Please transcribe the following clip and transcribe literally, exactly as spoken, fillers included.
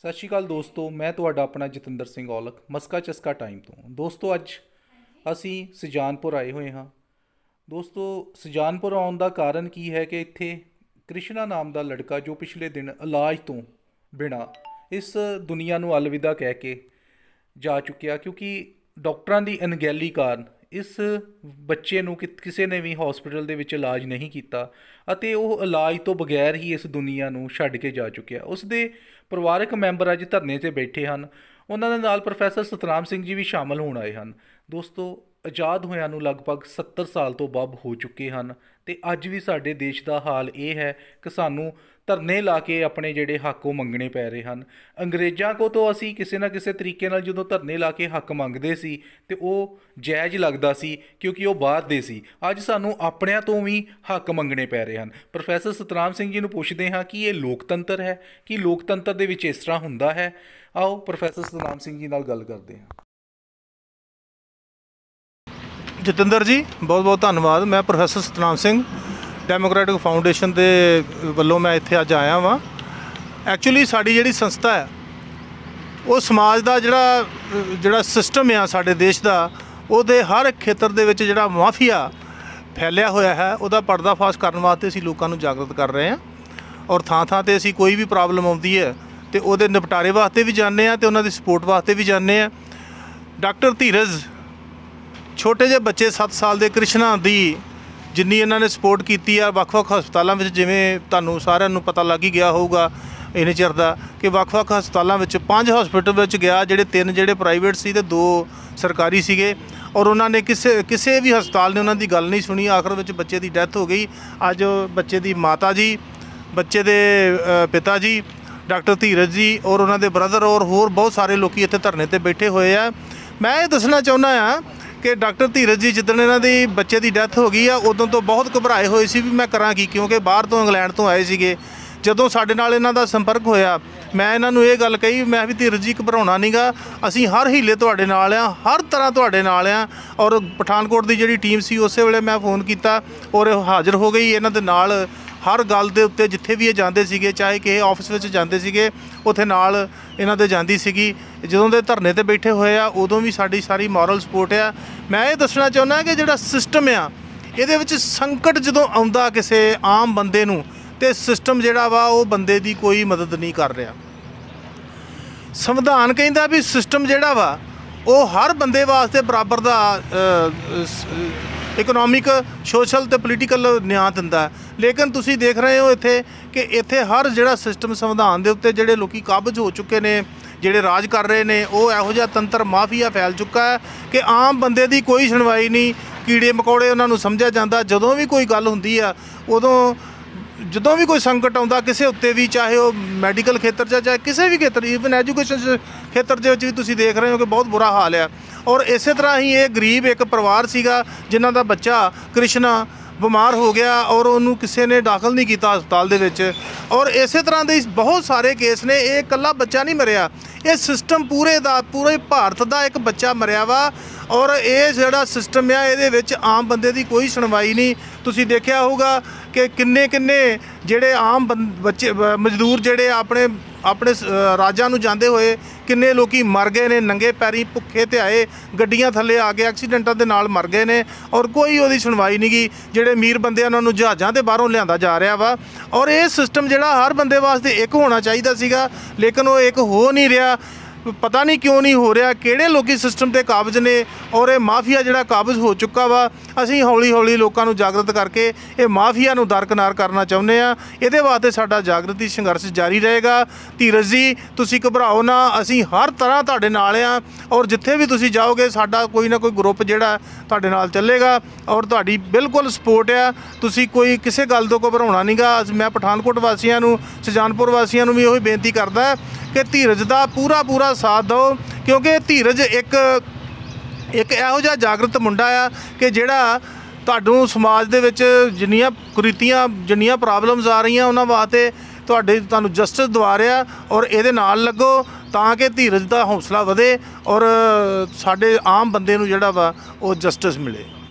सत श्री अकाल दोस्तों, मैं तुहाडा अपना जतिंदर सिंह औलख मस्का चस्का टाइम तो। दोस्तों अज असी सुजानपुर आए हुए हाँ। दोस्तों सुजानपुर आने का कारण की है कि इत्थे कृष्णा नाम का लड़का जो पिछले दिन इलाज तो बिना इस दुनिया नूं अलविदा कह के जा चुकिया, क्योंकि डॉक्टरां दी अनगैली कारण इस बच्चे नूं कि किसी ने भी हॉस्पिटल दे विच इलाज नहीं किया अते वो इलाज तो बगैर ही इस दुनिया नूं छड्ड के जा चुकिया। उसके परिवारक मैंबर अज धरने ते बैठे हैं। उन्होंने नाल प्रोफैसर सतनाम सिंह जी भी शामिल होण आए हैं। दोस्तों आज़ाद होया नूं लगभग सत्तर साल तो वध हो चुके हैं तो अज भी साडे देश का हाल ये है कि सानू धरने ला के अपने जिहड़े हक वो मंगने पै रहे हैं। अंग्रेज़ों को तो असी किसी ना किसी तरीके नाल जदों धरने ला के हक मंगते सी ते वो जायज़ लगता सी, क्योंकि वो बाहर दे सी। अज सानू अपनिਆਂ तो भी हक मंगने पै रहे हैं। प्रोफैसर सतनाम सिंह जी नूं पुछदे हाँ कि ये लोकतंत्र है, कि लोकतंत्र दे विच इस तरह हुंदा है। आओ प्रोफैसर सतनाम सिंह जी नाल गल करते हैं। जतिंदर जी बहुत बहुत धन्यवाद। मैं professor Satnam Singh democratic foundation के वलों मैं इत्थे अज आया वा। एक्चुअली साड़ी जिहड़ी संस्था है वो समाज का जिहड़ा जिहड़ा सिस्टम है साडे देश का, उहदे हर खेतर दे विच जिहड़ा माफिया फैलिया होया है उहदा पर्दाफाश करने वास्ते असीं लोकां नूं जागृत कर रहे हैं। और थां थां ते असीं कोई भी प्रॉब्लम आउंदी है तो उहदे निपटारे वास्ते भी जाने आ ते उहनां दी सपोर्ट वास्ते भी जाने आ। डॉक्टर धीरज छोटे जे बच्चे सत्त साल के कृष्णा दी जिन्नी इन्होंने सपोर्ट की है वख-वख हस्पतालों में, जिमें तुहानूं सारिਆਂ ਨੂੰ पता लग ही गया होगा इन्ने चिर दा कि वख-वख हस्पतालों में पांच हॉस्पिटल में गया, जिहड़े तीन जिहड़े प्राइवेट सी ते दो सरकारी सीगे। और उन्होंने किसी किसी भी हस्पताल ने उन्होंने गल नहीं सुनी। आखिर में बच्चे की डैथ हो गई। अज बच्चे की माता जी, बच्चे के पिता जी डॉक्टर धीरज जी और उन्होंने ब्रदर और होर बहुत सारे लोग इत्थे धरने ते बैठे हुए हैं। मैं ये दसना चाहुंदा हाँ कि डॉक्टर धीरज जी जिदन इन्हां दी बच्चे की डैथ हो गई है उदों तो बहुत घबराए हुए सी भी मैं करां की, क्योंकि बाहर तो इंग्लैंड तो आए सीगे। जदों साडे नाल इन्हां दा संपर्क होया मैं इन्हां नूं ये गल कही, मैं भी धीरज जी घबराउणा नहीं गा, असीं हर हीले तुहाडे नाल आ, हर तरह तुहाडे नाल आ। और पठानकोट की जिहड़ी टीम सी उस वेले मैं फोन किया और हाज़र हो गई इन्हां दे नाल। हर गल दे उत्ते जिथे भी ये जाते सीगे, चाहे किसी ऑफिस में जाते सीगे उत्थे नाल इन्हां दे जांदी सीगी। जदों दे धरने ते बैठे हुए आ उदों भी साडी सारी मॉरल सपोर्ट आ। मैं ये दसना चाहुंदा कि जिहड़ा सिस्टम आ इहदे विच संकट जदों आउंदा किसी आम बंदे नूं ते सिस्टम जिहड़ा वा वो बंदे दी कोई मदद नहीं कर रहा। संविधान कहिंदा भी सिस्टम जिहड़ा वा वो हर बंदे वास्ते बराबर दा इकोनॉमिक सोशल तो पोलीटिकल न्याय दिंदा है। लेकिन तुसी देख रहे हो इत्थे कि इत्थे हर जिहड़ा सिस्टम संविधान दे उत्ते जिहड़े लोकी काबज हो चुके ने, जिहड़े राज कर रहे ने, वो इहो जिहा तंत्र माफिया फैल चुका है कि आम बंदे दी कोई सुनवाई नहीं। कीड़े मकोड़े उन्हां नूं समझिया जांदा। जदों भी कोई गल हुंदी आ उदों जदों भी कोई संकट आउंदा किसी उत्ते भी, चाहे वो मैडिकल खेतर च चाहे किसी भी खेतर, ईवन एजुकेशन खेतर दे विच भी तुसीं देख रहे हो कि बहुत बुरा हाल है। और इस तरह ही ये गरीब एक परिवार सीगा जिन्हां दा बच्चा कृष्णा बीमार हो गया और उन्होंने किसी ने दाखिल नहीं किया हस्पताल दे विच। और इस तरह के बहुत सारे केस ने, ये कल्ला बच्चा नहीं मरिया, ये सिस्टम पूरे दा पूरे भारत का एक बच्चा मरिया वा। और ये जिहड़ा सिस्टम आ इहदे विच आम बंदे की कोई सुनवाई नहीं। तुसीं देखिया होगा कि किन्ने किन्ने जिहड़े आम बच्चे मजदूर जिहड़े अपने अपने राजां नूं जांदे होए किन्ने लोकी मर गए ने, नंगे पैरी भुखे ते आए गड्डियां थल्ले आ के एक्सीडेंटां दे नाल मर गए ने और कोई उहदी सुनवाई नहीं गी। जिहड़े अमीर बंदे उन्हां नूं जहाज़ां ते बाहरों लिआंदा जा रहा वा। और ये सिस्टम जिहड़ा हर बंदे वास्ते एक होना चाहिदा सीगा, लेकिन वो एक हो नहीं रहा। पता नहीं क्यों नहीं हो रहा, किहड़े लोकी सिस्टम ते काबज ने और ये माफिया जिहड़ा काबज हो चुका वा। असीं हौली हौली लोकां नूं जागृत करके ये माफिया नूं दरकिनार करना चाहुंदे आ। इहदे वास्ते साडा जागृति संघर्ष जारी रहेगा। धीरज जी तुसीं घबराओ ना, असीं हर तरह तुहाडे नाल आ और जिथे भी तुसीं जाओगे साडा कोई ना कोई ग्रुप जिहड़ा तुहाडे नाल चलेगा और तुहाडी बिल्कुल सपोर्ट आ। तुसीं कोई किसी गल तो घबराउणा नहीं गा। मैं पठानकोट वासियों नूं, सुजानपुर वासियों नूं भी इहो बेनती करदा कि धीरज का पूरा पूरा साथ दो, क्योंकि धीरज एक एक इहो जिहा जागृत मुंडा आ कि जिहड़ा तुहानूं समाज दे विच जिन्नियां कुरीतियां जिन्नियां प्रॉब्लम्स आ रही उन्हां वास्ते तुहाडे तुहानूं जस्टिस दवा रहा। और इहदे नाल लगो तां कि धीरज का हौसला वधे और साडे आम बंदे नूं जिहड़ा वा वो जस्टिस मिले।